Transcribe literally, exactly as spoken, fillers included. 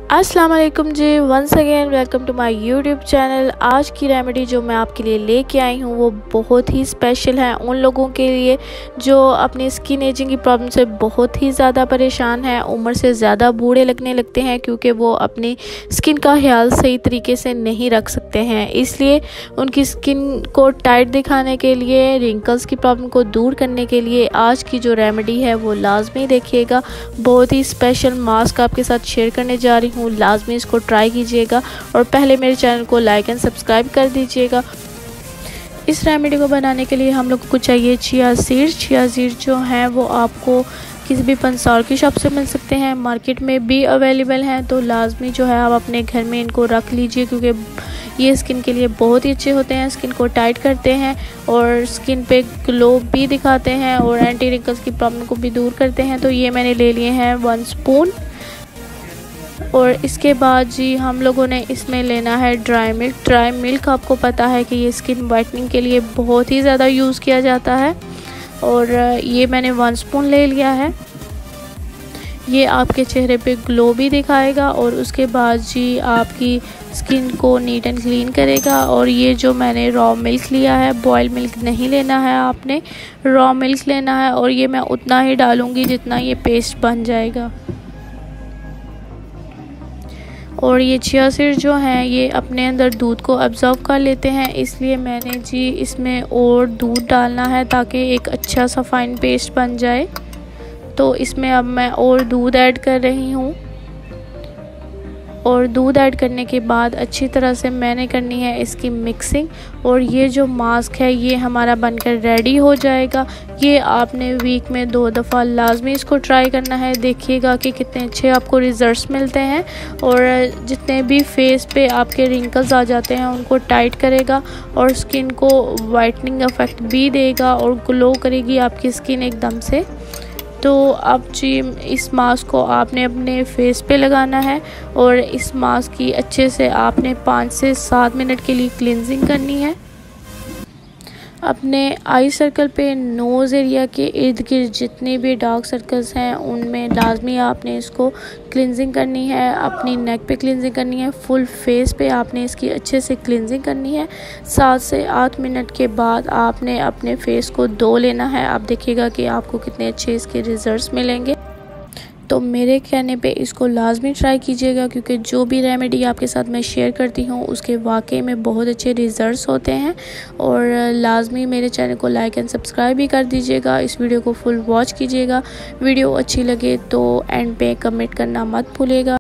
अस्सलाम वालेकुम जी, once again welcome to my YouTube channel. आज की रेमेडी जो मैं आपके लिए लेके आई हूँ वो बहुत ही स्पेशल है उन लोगों के लिए जो अपनी स्किन एजिंग की प्रॉब्लम से बहुत ही ज़्यादा परेशान है, उम्र से ज़्यादा बूढ़े लगने लगते हैं क्योंकि वो अपनी स्किन का ख्याल सही तरीके से नहीं रख सकते हैं। इसलिए उनकी स्किन को टाइट दिखाने के लिए, रिंकल्स की प्रॉब्लम को दूर करने के लिए आज की जो रेमेडी है वो लाजमी देखिएगा। बहुत ही स्पेशल मास्क आपके साथ शेयर करने जा रही हूँ, लाजमी इसको ट्राई कीजिएगा और पहले मेरे चैनल को लाइक एंड सब्सक्राइब कर दीजिएगा। इस रेमेडी को बनाने के लिए हम लोग को चाहिए चिया सीड्स। चिया सीड्स जो हैं वो आपको किसी भी पंसार की शॉप से मिल सकते हैं, मार्केट में भी अवेलेबल हैं, तो लाजमी जो है आप अपने घर में इनको रख लीजिए क्योंकि ये स्किन के लिए बहुत ही अच्छे होते हैं। स्किन को टाइट करते हैं और स्किन पे ग्लो भी दिखाते हैं और एंटी रिंकल्स की प्रॉब्लम को भी दूर करते हैं। तो ये मैंने ले लिए हैं वन स्पून। और इसके बाद जी हम लोगों ने इसमें लेना है ड्राई मिल्क। ड्राई मिल्क आपको पता है कि ये स्किन वाइटनिंग के लिए बहुत ही ज़्यादा यूज़ किया जाता है और ये मैंने वन स्पून ले लिया है। ये आपके चेहरे पे ग्लो भी दिखाएगा और उसके बाद जी आपकी स्किन को नीट एंड क्लीन करेगा। और ये जो मैंने रॉ मिल्क लिया है, बॉयल मिल्क नहीं लेना है, आपने रॉ मिल्क लेना है और ये मैं उतना ही डालूँगी जितना ये पेस्ट बन जाएगा। और ये चिया सीड्स जो हैं ये अपने अंदर दूध को अब्ज़ॉर्ब कर लेते हैं, इसलिए मैंने जी इसमें और दूध डालना है ताकि एक अच्छा सा फाइन पेस्ट बन जाए। तो इसमें अब मैं और दूध ऐड कर रही हूँ और दूध ऐड करने के बाद अच्छी तरह से मैंने करनी है इसकी मिक्सिंग। और ये जो मास्क है ये हमारा बनकर रेडी हो जाएगा। ये आपने वीक में दो दफ़ा लाजमी इसको ट्राई करना है, देखिएगा कि कितने अच्छे आपको रिजल्ट्स मिलते हैं और जितने भी फेस पे आपके रिंकल्स आ जाते हैं उनको टाइट करेगा और स्किन को वाइटनिंग इफेक्ट भी देगा और ग्लो करेगी आपकी स्किन एकदम से। तो अब जी इस मास्क को आपने अपने फेस पे लगाना है और इस मास्क की अच्छे से आपने पाँच से सात मिनट के लिए क्लींजिंग करनी है। अपने आई सर्कल पे, नोज़ एरिया के इर्द गिर्द जितने भी डार्क सर्कल्स हैं उनमें लाजमी आपने इसको क्लींजिंग करनी है। अपनी नेक पे क्लींजिंग करनी है, फुल फेस पे आपने इसकी अच्छे से क्लींजिंग करनी है। सात से आठ मिनट के बाद आपने अपने फेस को धो लेना है। आप देखिएगा कि आपको कितने अच्छे इसके रिजल्ट्स मिलेंगे। तो मेरे कहने पे इसको लाजमी ट्राई कीजिएगा क्योंकि जो भी रेमेडी आपके साथ मैं शेयर करती हूँ उसके वाकई में बहुत अच्छे रिजल्ट्स होते हैं। और लाजमी मेरे चैनल को लाइक एंड सब्सक्राइब भी कर दीजिएगा। इस वीडियो को फुल वॉच कीजिएगा। वीडियो अच्छी लगे तो एंड पे कमेंट करना मत भूलिएगा।